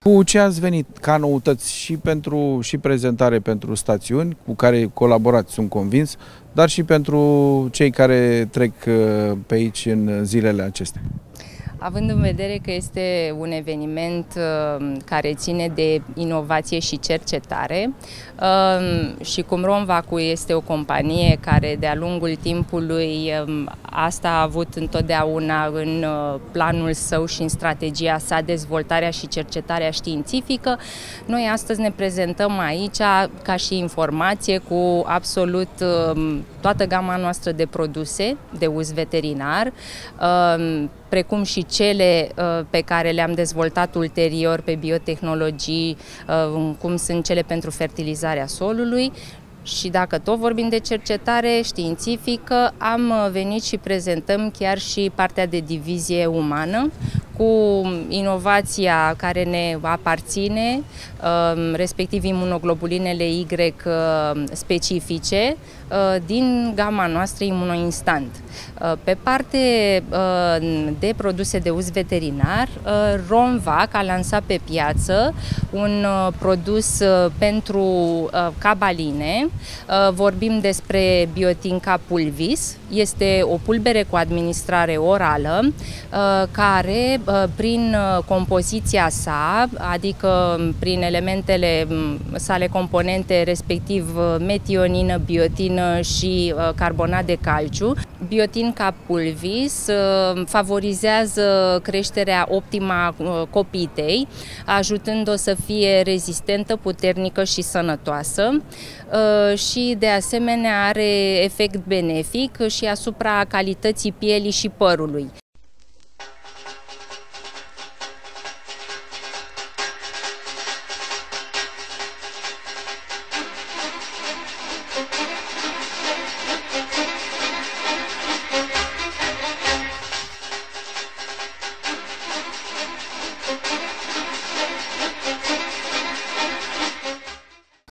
Cu ce ați venit ca noutăți și prezentare pentru stațiuni cu care colaborați, sunt convins, dar și pentru cei care trec pe aici în zilele acestea? Având în vedere că este un eveniment care ține de inovație și cercetare și cum Romvacu este o companie care de-a lungul timpului asta a avut întotdeauna în planul său și în strategia sa dezvoltarea și cercetarea științifică, noi astăzi ne prezentăm aici ca și informație cu absolut toată gama noastră de produse de uz veterinar, precum și cele pe care le-am dezvoltat ulterior pe biotehnologii, cum sunt cele pentru fertilizarea solului. Și dacă tot vorbim de cercetare științifică, am venit și prezentăm chiar și partea de divizie umană, cu inovația care ne aparține, respectiv imunoglobulinele Y specifice, din gama noastră imunoinstant. Pe parte de produse de uz veterinar, Romvac a lansat pe piață un produs pentru cabaline. Vorbim despre Biotinca pulvis. Este o pulbere cu administrare orală care, prin compoziția sa, adică prin elementele sale componente, respectiv metionină, biotină și carbonat de calciu, Biotinca pulvis favorizează creșterea optimă a copitei, ajutând-o să fie rezistentă, puternică și sănătoasă și de asemenea are efect benefic și asupra calității pielii și părului.